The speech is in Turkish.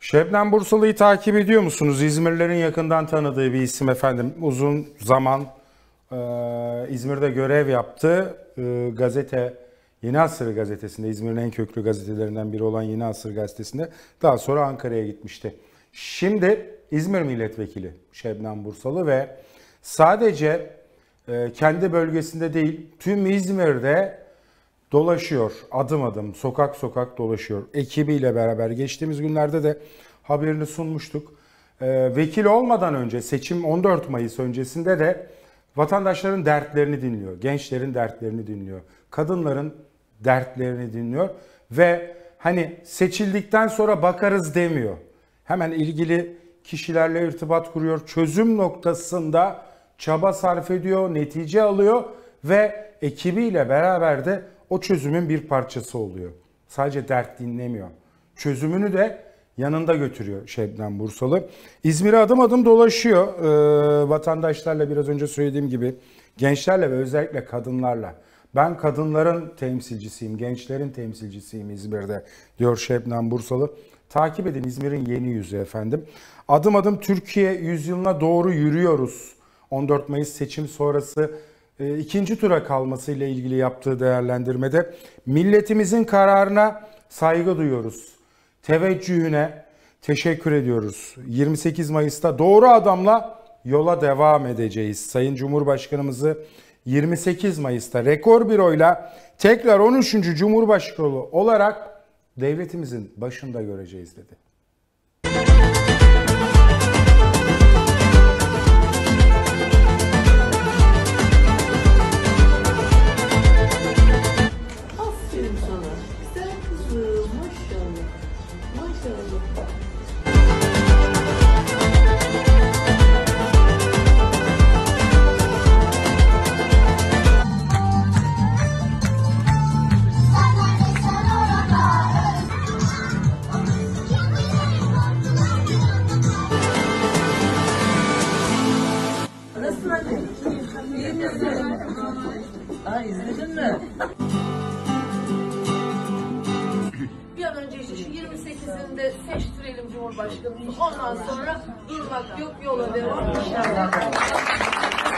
Şebnem Bursalı'yı takip ediyor musunuz? İzmirlilerin yakından tanıdığı bir isim efendim. Uzun zaman İzmir'de görev yaptı. Gazete, Yeni Asır gazetesinde, İzmir'in en köklü gazetelerinden biri olan Yeni Asır gazetesinde. Daha sonra Ankara'ya gitmişti. Şimdi İzmir milletvekili Şebnem Bursalı ve sadece kendi bölgesinde değil, tüm İzmir'de dolaşıyor. Adım adım, sokak sokak dolaşıyor. Ekibiyle beraber geçtiğimiz günlerde de haberini sunmuştuk. Vekil olmadan önce, seçim 14 Mayıs öncesinde de vatandaşların dertlerini dinliyor. Gençlerin dertlerini dinliyor. Kadınların dertlerini dinliyor. Ve hani seçildikten sonra bakarız demiyor. Hemen ilgili kişilerle irtibat kuruyor. Çözüm noktasında çaba sarf ediyor, netice alıyor ve ekibiyle beraber de o çözümün bir parçası oluyor. Sadece dert dinlemiyor. Çözümünü de yanında götürüyor Şebnem Bursalı. İzmir'e adım adım dolaşıyor. Vatandaşlarla, biraz önce söylediğim gibi gençlerle ve özellikle kadınlarla. Ben kadınların temsilcisiyim, gençlerin temsilcisiyim İzmir'de diyor Şebnem Bursalı. Takip edin, İzmir'in yeni yüzü efendim. Adım adım Türkiye yüzyılına doğru yürüyoruz. 14 Mayıs seçim sonrası ikinci tura kalmasıyla ilgili yaptığı değerlendirmede milletimizin kararına saygı duyuyoruz. Teveccühüne teşekkür ediyoruz. 28 Mayıs'ta doğru adamla yola devam edeceğiz. Sayın Cumhurbaşkanımızı 28 Mayıs'ta rekor bir oyla tekrar 13. Cumhurbaşkanı olarak devletimizin başında göreceğiz dedi. Aferin sana. Güzel kızım. Maşallah. Maşallah. Nasılsın anne? İyi misin? Aa, izledin mi? Bir an önce işte şu 28'inde seçtirelim Cumhurbaşkanımızı. Ondan sonra durmak yok, yola devam inşallah.